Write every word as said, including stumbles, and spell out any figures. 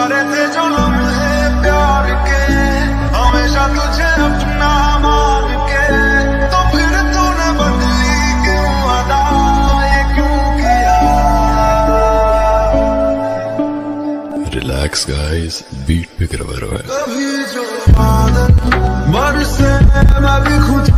गुजारे थे जो लम्हे प्यार के, हमेशा तुझे अपना मान के, तो फिर तूने बदली क्यों अदा, ये क्यों किया? रिलैक्स गाइस, बीट पे करवा रहा है। कभी जो बादल बरसे मैं भी खुद